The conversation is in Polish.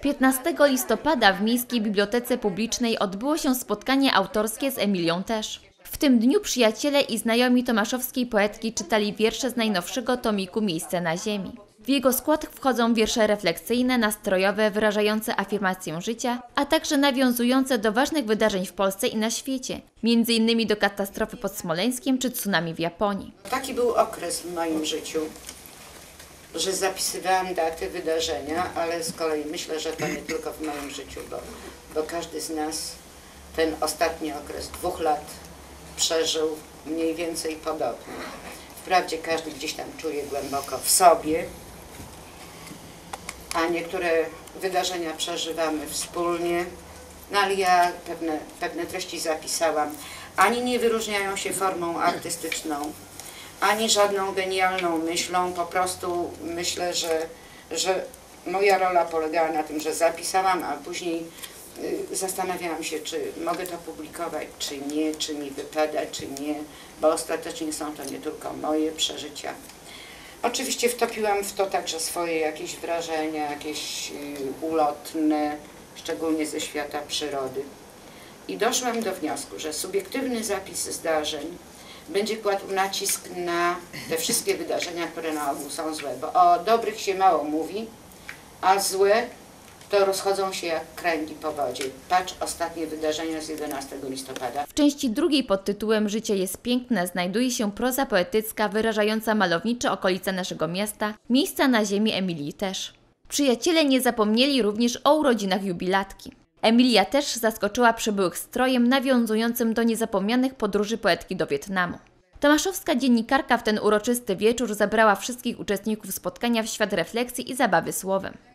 15 listopada w Miejskiej Bibliotece Publicznej odbyło się spotkanie autorskie z Emilią też. W tym dniu przyjaciele i znajomi tomaszowskiej poetki czytali wiersze z najnowszego tomiku Miejsce na ziemi. W jego skład wchodzą wiersze refleksyjne, nastrojowe, wyrażające afirmację życia, a także nawiązujące do ważnych wydarzeń w Polsce i na świecie, m.in. do katastrofy pod Smoleńskiem czy tsunami w Japonii. Taki był okres w moim życiu, że zapisywałam daty, wydarzenia, ale z kolei myślę, że to nie tylko w moim życiu, bo każdy z nas ten ostatni okres 2 lat przeżył mniej więcej podobnie. Wprawdzie każdy gdzieś tam czuje głęboko w sobie, a niektóre wydarzenia przeżywamy wspólnie, no ale ja pewne treści zapisałam. Ani nie wyróżniają się formą artystyczną, ani żadną genialną myślą, po prostu myślę, że moja rola polegała na tym, że zapisałam, a później zastanawiałam się, czy mogę to publikować, czy nie, czy mi wypada, czy nie, bo ostatecznie są to nie tylko moje przeżycia. Oczywiście wtopiłam w to także swoje jakieś wrażenia, jakieś ulotne, szczególnie ze świata przyrody. I doszłam do wniosku, że subiektywny zapis zdarzeń będzie kładł nacisk na te wszystkie wydarzenia, które na ogół są złe, bo o dobrych się mało mówi, a złe to rozchodzą się jak kręgi po wodzie. Patrz ostatnie wydarzenia z 11 listopada. W części drugiej pod tytułem Życie jest piękne znajduje się proza poetycka wyrażająca malownicze okolice naszego miasta, Miejsca na ziemi Emilii też. Przyjaciele nie zapomnieli również o urodzinach jubilatki. Emilia też zaskoczyła przybyłych strojem nawiązującym do niezapomnianych podróży poetki do Wietnamu. Tomaszowska dziennikarka w ten uroczysty wieczór zabrała wszystkich uczestników spotkania w świat refleksji i zabawy słowem.